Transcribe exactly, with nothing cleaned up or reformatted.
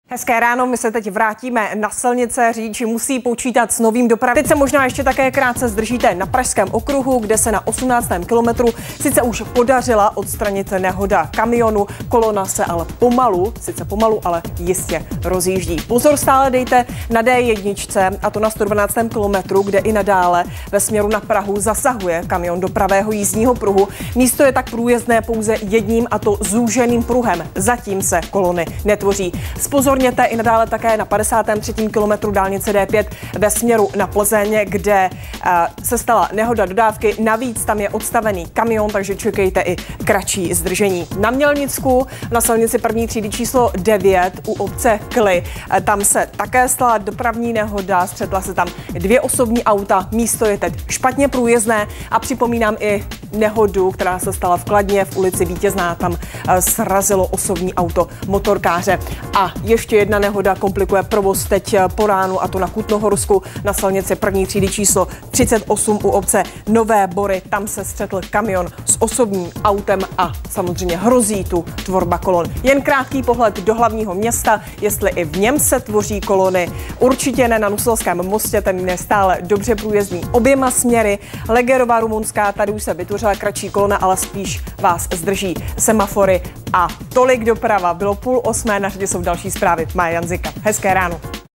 Hezké ráno, my se teď vrátíme na silnice, řidiči musí počítat s novým dopravou. Teď se možná ještě také krátce zdržíte na Pražském okruhu, kde se na osmnáctém kilometru sice už podařila odstranit nehoda kamionu, kolona se ale pomalu, sice pomalu, ale jistě rozjíždí. Pozor stále dejte na D jedna, a to na sto dvanáctém kilometru, kde i nadále ve směru na Prahu zasahuje kamion do pravého jízdního pruhu. Místo je tak průjezdné pouze jedním, a to zúženým pruhem. Zatím se kolony netvoří. Spozorněte i nadále také na padesátém třetím kilometru dálnice D pět ve směru na Plzeň, kde uh, se stala nehoda dodávky. Navíc tam je odstavený kamion, takže čekejte i kratší zdržení. Na Mělnicku na silnici první třídy číslo devět u obce Kly. Uh, tam se také stala dopravní nehoda, střetla se tam dvě osobní auta. Místo je teď špatně průjezdné a připomínám i nehodu, která se stala v Kladně v ulici Vítězná. Tam uh, srazilo osobní auto motorkáře. A ještě jedna nehoda komplikuje provoz teď po ránu, a to na Kutnohorsku na silnici první třídy číslo třicet osm u obce Nové Bory. Tam se střetl kamion s osobním autem a samozřejmě hrozí tu tvorba kolon. Jen krátký pohled do hlavního města, jestli i v něm se tvoří kolony. Určitě ne na Nuselském mostě, ten je stále dobře průjezdný oběma směry. Legerová Rumunská, tady už se vytvořila kratší kolona, ale spíš vás zdrží semafory. A tolik doprava. Bylo půl osmé, na řadě jsou další zprávy. Maja Janzika. Hezké ráno.